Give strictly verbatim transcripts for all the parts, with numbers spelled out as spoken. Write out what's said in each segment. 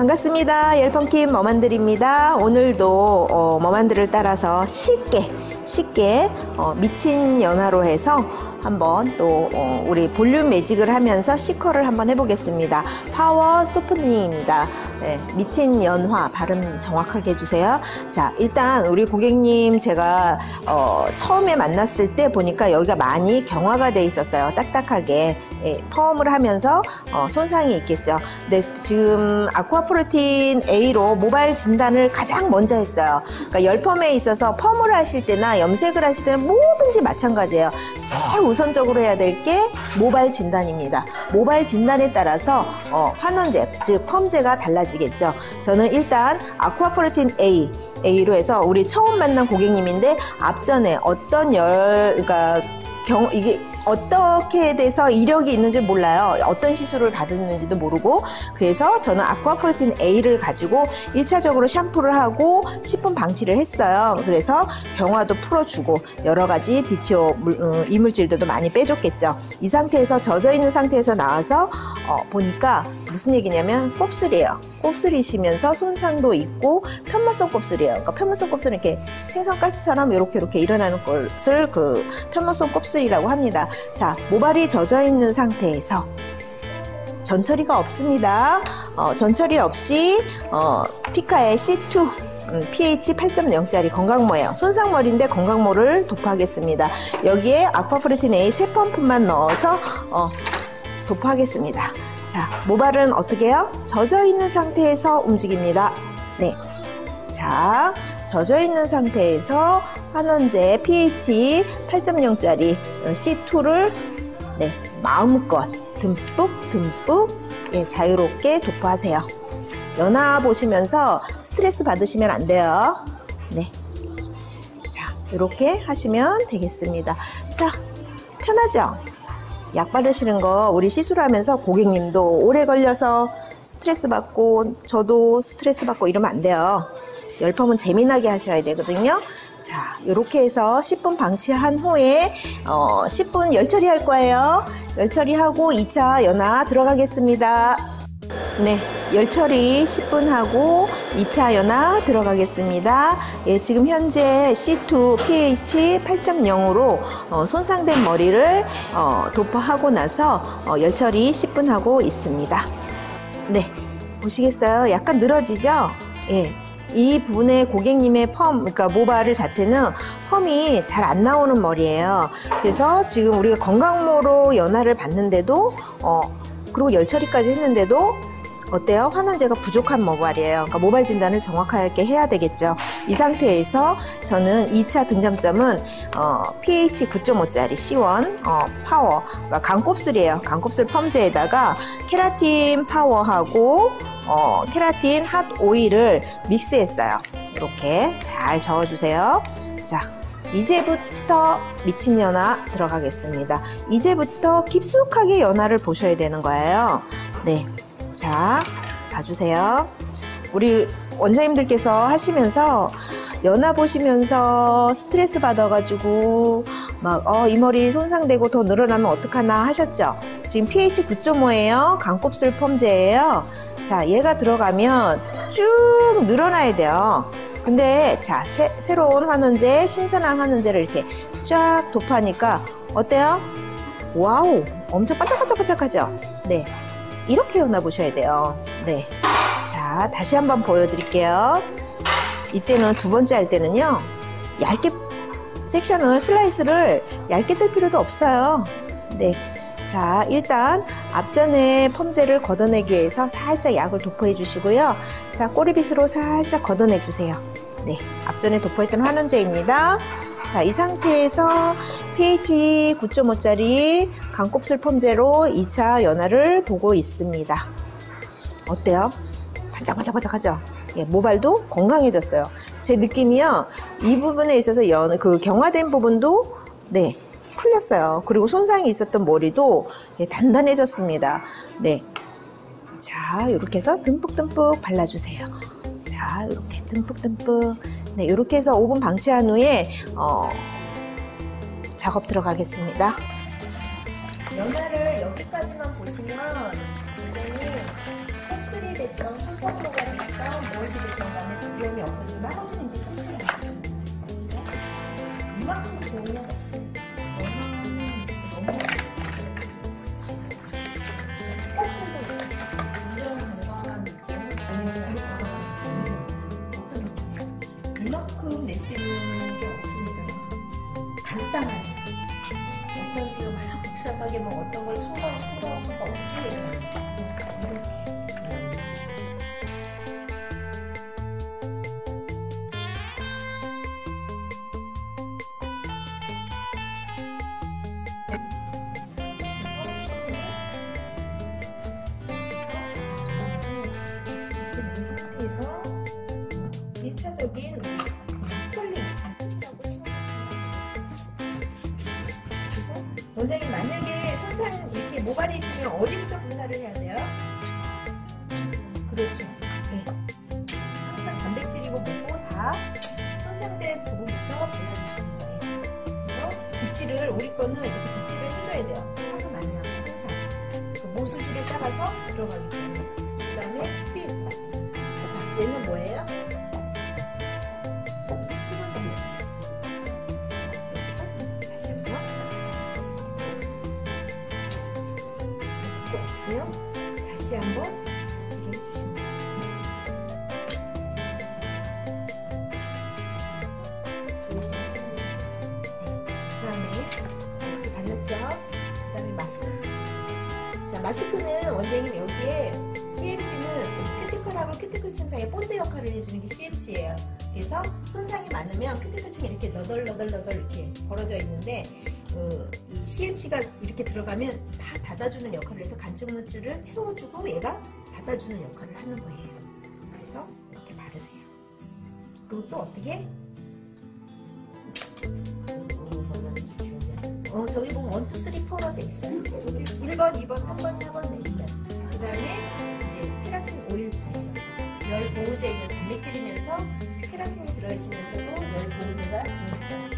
반갑습니다. 열펑킴 머만들입니다. 오늘도 어, 머만들을 따라서 쉽게 쉽게 어, 미친 연화로 해서 한번 또 어, 우리 볼륨 매직을 하면서 C컬을 한번 해보겠습니다. 파워 소프닝입니다. 네, 미친 연화 발음 정확하게 해주세요. 자, 일단 우리 고객님 제가 어, 처음에 만났을 때 보니까 여기가 많이 경화가 돼 있었어요. 딱딱하게. 예, 펌을 하면서 어, 손상이 있겠죠. 근데 지금 아쿠아프로틴 A로 모발 진단을 가장 먼저 했어요. 그러니까 열펌에 있어서 펌을 하실 때나 염색을 하실 때는 뭐든지 마찬가지예요. 제일 우선적으로 해야 될 게 모발 진단입니다. 모발 진단에 따라서 어, 환원제, 즉 펌제가 달라지겠죠. 저는 일단 아쿠아프로틴 A A로 해서 우리 처음 만난 고객님인데 앞전에 어떤 열, 그러니까 경, 이게 어떻게 돼서 이력이 있는지 몰라요. 어떤 시술을 받았는지도 모르고. 그래서 저는 아쿠아프로틴 A를 가지고 일 차적으로 샴푸를 하고 십 분 방치를 했어요. 그래서 경화도 풀어주고 여러 가지 디치오 물, 음, 이물질들도 많이 빼줬겠죠. 이 상태에서 젖어 있는 상태에서 나와서 어, 보니까 무슨 얘기냐면 곱슬이에요. 곱슬이시면서 손상도 있고 편모성 곱슬이에요. 그러니까 편모성 곱슬은 이렇게 생선가스처럼 이렇게 이렇게 일어나는 것을 그 편모성 곱슬이라고 합니다. 자, 모발이 젖어 있는 상태에서 전처리가 없습니다. 어, 전처리 없이 어, 피카의 씨 투 음, 피에이치 팔 점 영짜리 건강모예요. 손상머리인데 건강모를 도포하겠습니다. 여기에 아쿠아프로틴 A 세 펌프만 넣어서 어, 도포하겠습니다. 자, 모발은 어떻게 해요? 젖어 있는 상태에서 움직입니다. 네. 자, 젖어 있는 상태에서 환원제 피에이치 팔 점 영짜리 씨 투를 네, 마음껏 듬뿍 듬뿍 예, 자유롭게 도포하세요. 연화 보시면서 스트레스 받으시면 안 돼요. 네. 자, 이렇게 하시면 되겠습니다. 자, 편하죠? 약 바르시는 거 우리 시술하면서 고객님도 오래 걸려서 스트레스 받고 저도 스트레스 받고 이러면 안 돼요. 열펌은 재미나게 하셔야 되거든요. 자, 이렇게 해서 십 분 방치한 후에 어, 십 분 열처리 할 거예요. 열처리 하고 이 차 연화 들어가겠습니다. 네, 열처리 십 분 하고 이 차 연화 들어가겠습니다. 예, 지금 현재 씨 투 피에이치 팔 점 영으로 어, 손상된 머리를 어, 도포하고 나서 어, 열처리 십 분 하고 있습니다. 네, 보시겠어요? 약간 늘어지죠? 예. 이 분의 고객님의 펌, 그러니까 모발 자체는 펌이 잘 안 나오는 머리예요. 그래서 지금 우리가 건강모로 연화를 받는데도 어, 그리고 열처리까지 했는데도 어때요? 환원제가 부족한 모발이에요. 그러니까 모발 진단을 정확하게 해야 되겠죠. 이 상태에서 저는 이 차 등장점은 어, 피에이치 구 점 오짜리 씨 원 어, 파워, 그러니까 강곱슬이에요. 강곱슬 펌제에다가 케라틴 파워하고 어, 케라틴 핫 오일을 믹스했어요. 이렇게 잘 저어주세요. 자, 이제부터 미친 연화 들어가겠습니다. 이제부터 깊숙하게 연화를 보셔야 되는 거예요. 네, 자, 봐주세요. 우리 원장님들께서 하시면서 연화 보시면서 스트레스 받아가지고 막 어, 이 머리 손상되고 더 늘어나면 어떡하나 하셨죠? 지금 피에이치 구 점 오예요. 강곱슬 펌제예요. 자, 얘가 들어가면 쭉 늘어나야 돼요. 근데 자, 새, 새로운 환원제, 신선한 환원제를 이렇게 쫙 도포하니까 어때요? 와우, 엄청 반짝반짝반짝하죠? 네, 이렇게 연화 보셔야 돼요. 네, 자, 다시 한번 보여드릴게요. 이때는 두 번째 할 때는요, 얇게 섹션을 슬라이스를 얇게 뜰 필요도 없어요. 네. 자, 일단 앞전에 펌제를 걷어내기 위해서 살짝 약을 도포해 주시고요. 자, 꼬리빗으로 살짝 걷어내 주세요. 네, 앞전에 도포했던 환원제입니다. 자, 이 상태에서 피에이치 구 점 오짜리 강곱슬 펌제로 이 차 연화를 보고 있습니다. 어때요? 반짝반짝반짝하죠? 예, 모발도 건강해졌어요. 제 느낌이요, 이 부분에 있어서 연, 그 경화된 부분도 네, 풀렸어요. 그리고 손상이 있었던 머리도 예, 단단해졌습니다. 네, 자, 이렇게 해서 듬뿍듬뿍 발라주세요. 자, 이렇게 듬뿍듬뿍. 네, 이렇게 해서 오 분 방치한 후에 어, 작업 들어가겠습니다. 연화를 여기까지만 보시면 굉장히 곱슬이 되어 됐던 손톱으로가 됐던 무엇이 됐던 간에 위험이 없어지고 나머지는 이제 수술이 안 돼요. 그죠? 이만큼 좋은 건 없어요. 너무 너무 턱살도 있어요. 이만큼 낼 수 있는 게 없습니다. 간단해요. 어떤 지금 막 복잡하게 뭐 어떤 걸 첨가하고 첨가하는 거 없이 이렇게. 일차적인 폴리 있어요. 그래서 원장님 만약에 손상 이렇게 모발이 있으면 어디부터 분사를 해야 돼요? 그렇죠. 네. 항상 단백질이고 뭐고 다 손상된 부분부터 발라주시는 거예요. 그래서 빗질을 우리 거는 이렇게 빗질을 해줘야 돼요. 하고 나면 항상 그 모수지를 따라서 들어가기 때문에. 그 다음에 피. 자, 얘는 뭐예요? 다시 한번 빗질을 해주시면 돼요. 그 다음에 이렇게 발랐죠? 그 다음에 마스크. 자, 마스크는 원장님 여기에 씨엠씨는 큐티클하고 큐티클층 사이에 본드 역할을 해주는 게 씨엠씨예요. 그래서 손상이 많으면 큐티클층이 이렇게 너덜너덜너덜 이렇게 벌어져 있는데 그, 이 씨엠씨가 이렇게 들어가면 다 닫아주는 역할을 해서 간직물줄을 채워주고 얘가 닫아주는 역할을 하는 거예요. 그래서 이렇게 바르세요. 그리고 또 어떻게? 어, 저기 보면 원, 투, 쓰리, 포로 돼 있어요. 일 번, 이 번, 삼 번, 사 번 돼 있어요. 그 다음에 이제 케라틴 오일제예요. 열 보호제이면 단백질이면서 케라틴이 들어있으면서도 열 보호제가 들어있어요.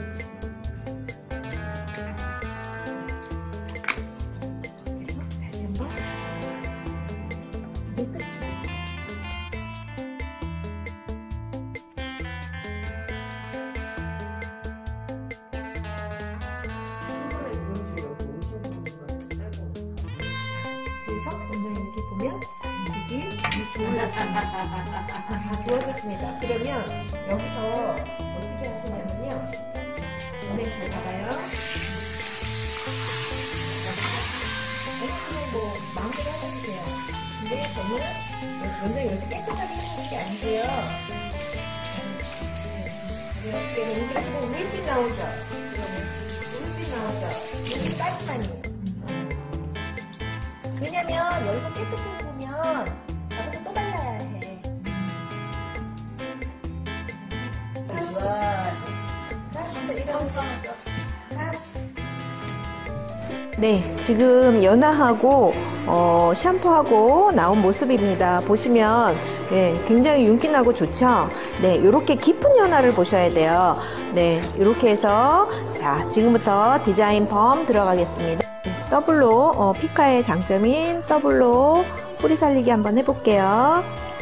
그래서 오늘 이렇게 보면 여기 좋아졌습니다. 다 좋아졌습니다. 그러면 여기서 어떻게 하시냐면요. 선생님 잘 봐봐요. 그냥 뭐 마음대로 하셔주세요. 근데 저는 먼저 여기서 깨끗하게 해주는 게 아니고요. 이렇게 뭉개고 물빛 나오죠? 물빛 나오죠? 물빛 깔끔하니. 왜냐면 여기서 깨끗이 해보면 나가서 또 발라야 해. 네, 지금 연화하고 어, 샴푸하고 나온 모습입니다. 보시면 네, 굉장히 윤기나고 좋죠? 네, 이렇게 깊은 연화를 보셔야 돼요. 네, 이렇게 해서 자, 지금부터 디자인 펌 들어가겠습니다. 더블로 어, 피카의 장점인 더블로 뿌리 살리기 한번 해볼게요.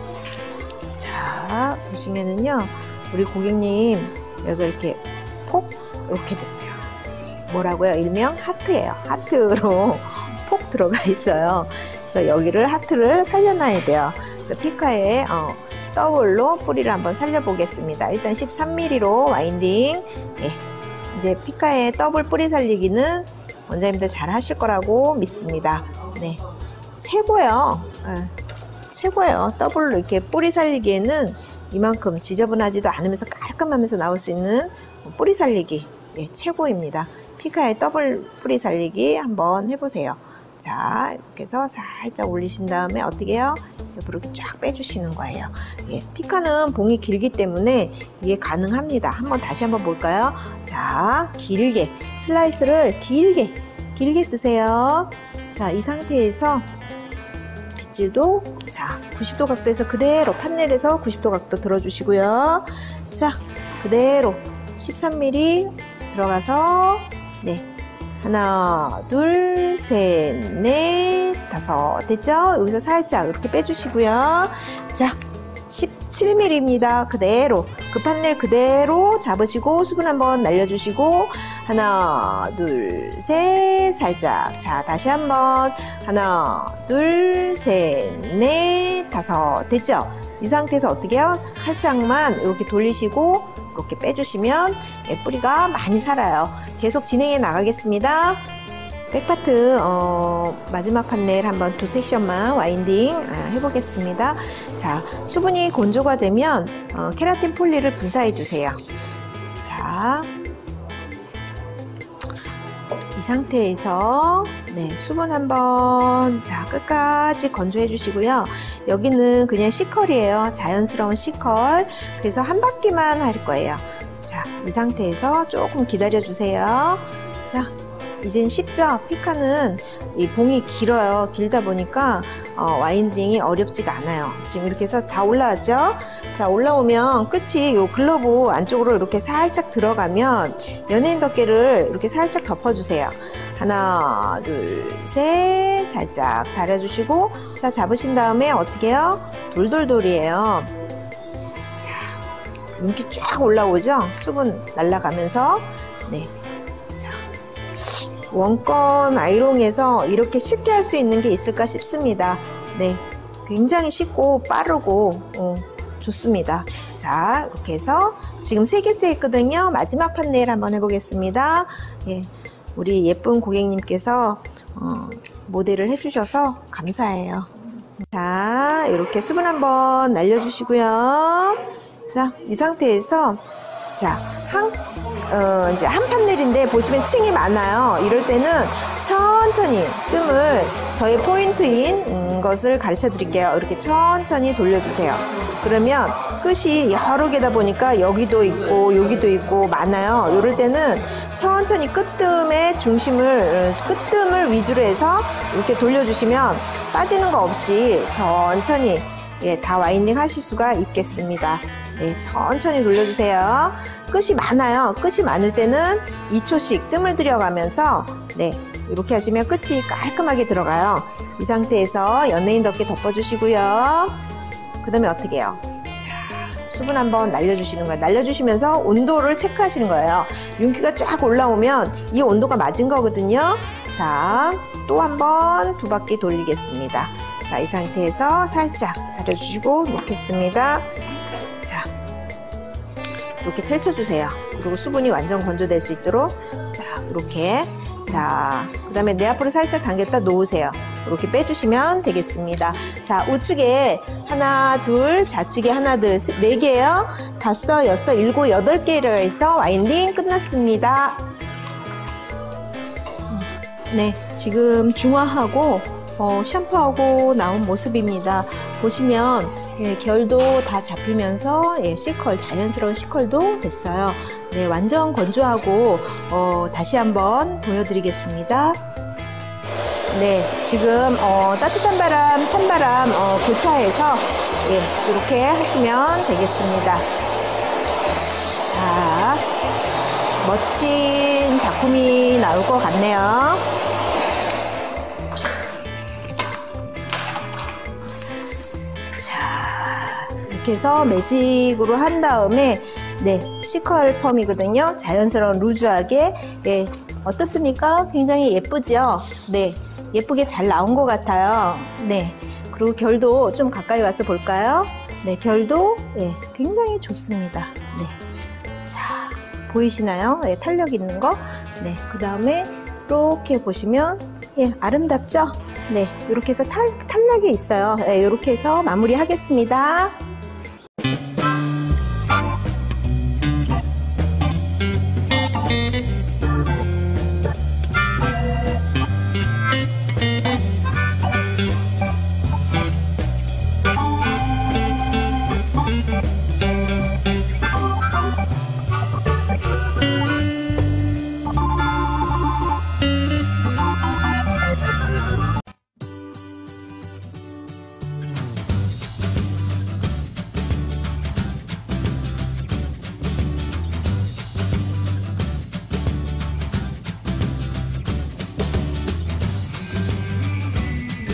자, 보시면은요, 우리 고객님 여기 이렇게 폭 이렇게 됐어요. 뭐라고요? 일명 하트예요. 하트로 폭 들어가 있어요. 그래서 여기를 하트를 살려놔야 돼요. 그래서 피카의 어, 더블로 뿌리를 한번 살려보겠습니다. 일단 십삼 밀리미터로 와인딩. 네, 이제 피카의 더블 뿌리 살리기는 원장님들 잘 하실 거라고 믿습니다. 네, 최고예요. 네, 최고예요. 더블로 이렇게 뿌리 살리기에는 이만큼 지저분하지도 않으면서 깔끔하면서 나올 수 있는 뿌리 살리기 네, 최고입니다. 피카의 더블 뿌리 살리기 한번 해보세요. 자, 이렇게 해서 살짝 올리신 다음에 어떻게 해요? 옆으로 이렇게 쫙 빼주시는 거예요. 예, 피카는 봉이 길기 때문에 이게 가능합니다. 한번 다시 한번 볼까요? 자, 길게 슬라이스를 길게 길게 뜨세요. 자, 이 상태에서 빗질도 자 구십 도 각도에서 그대로 판넬에서 구십 도 각도 들어주시고요. 자, 그대로 십삼 밀리미터 들어가서 네 하나, 둘, 셋, 넷, 다섯. 됐죠? 여기서 살짝 이렇게 빼주시고요. 자, 십칠 밀리미터입니다. 그대로 급한 일 그대로 잡으시고 수분 한번 날려주시고 하나, 둘, 셋, 살짝. 자, 다시 한번 하나, 둘, 셋, 넷, 다섯. 됐죠? 이 상태에서 어떻게 해요? 살짝만 이렇게 돌리시고 이렇게 빼주시면 뿌리가 많이 살아요. 계속 진행해 나가겠습니다. 백파트 어, 마지막 판넬 한번 두 섹션만 와인딩 아, 해보겠습니다. 자, 수분이 건조가 되면 어, 케라틴 폴리를 분사해 주세요. 자, 이 상태에서 네, 수분 한번 자 끝까지 건조해 주시고요. 여기는 그냥 C컬이에요. 자연스러운 C컬. 그래서 한 바퀴만 할 거예요. 자, 이 상태에서 조금 기다려 주세요. 자, 이젠 쉽죠? 피카는 이 봉이 길어요. 길다 보니까 어, 와인딩이 어렵지가 않아요. 지금 이렇게 해서 다 올라왔죠? 자, 올라오면 끝이 요 글러브 안쪽으로 이렇게 살짝 들어가면 연예인 덮개를 이렇게 살짝 덮어주세요. 하나, 둘, 셋, 살짝 달아주시고, 자, 잡으신 다음에 어떻게 해요? 돌돌돌이에요. 자, 윤기 쫙 올라오죠? 수분 날아가면서. 네. 자, 원건 아이롱에서 이렇게 쉽게 할 수 있는 게 있을까 싶습니다. 네. 굉장히 쉽고 빠르고, 어, 좋습니다. 자, 이렇게 해서 지금 세 개째 했거든요. 마지막 판넬 한번 해보겠습니다. 예. 우리 예쁜 고객님께서 어, 모델을 해주셔서 감사해요. 자, 이렇게 수분 한번 날려주시고요. 자, 이 상태에서 자, 한, 어, 이제 한 판넬인데 보시면 층이 많아요. 이럴 때는 천천히 뜸을 저의 포인트인 것을 가르쳐 드릴게요. 이렇게 천천히 돌려주세요. 그러면 끝이 여러 개다 보니까 여기도 있고 여기도 있고 많아요. 이럴 때는 천천히 끝뜸의 중심을 끝뜸을 위주로 해서 이렇게 돌려주시면 빠지는 거 없이 천천히 예, 다 와인딩 하실 수가 있겠습니다. 네, 천천히 돌려주세요. 끝이 많아요. 끝이 많을 때는 이 초씩 뜸을 들여가면서 네, 이렇게 하시면 끝이 깔끔하게 들어가요. 이 상태에서 연예인 덮개 덮어주시고요. 그 다음에 어떻게 해요? 자, 수분 한번 날려주시는 거예요. 날려주시면서 온도를 체크하시는 거예요. 윤기가 쫙 올라오면 이 온도가 맞은 거거든요. 자, 또 한번 두 바퀴 돌리겠습니다. 자, 이 상태에서 살짝 달여주시고 놓겠습니다. 자, 이렇게 펼쳐주세요. 그리고 수분이 완전 건조될 수 있도록 자, 이렇게 자, 그 다음에 내 앞으로 살짝 당겼다 놓으세요. 이렇게 빼주시면 되겠습니다. 자, 우측에 하나, 둘, 좌측에 하나, 둘, 셋, 네 개요. 다섯, 여섯, 일곱, 여덟 개를 해서 와인딩 끝났습니다. 네, 지금 중화하고 어, 샴푸하고 나온 모습입니다. 보시면 예, 결도 다 잡히면서 예, C컬, 자연스러운 C컬도 됐어요. 네, 완전 건조하고 어, 다시 한번 보여드리겠습니다. 네, 지금 어, 따뜻한 바람, 찬바람 어, 교차해서 예, 이렇게 하시면 되겠습니다. 자, 멋진 작품이 나올 것 같네요. 자, 이렇게 해서 매직으로 한 다음에 네, C컬 펌이거든요. 자연스러운 루즈하게 예, 어떻습니까? 굉장히 예쁘죠? 네, 예쁘게 잘 나온 것 같아요. 네, 그리고 결도 좀 가까이 와서 볼까요? 네, 결도 예, 굉장히 좋습니다. 네, 자, 보이시나요? 예, 탄력 있는 거. 네, 그 다음에 이렇게 보시면 예, 아름답죠? 네, 이렇게 해서 탈, 탄력이 있어요. 예, 이렇게 해서 마무리 하겠습니다.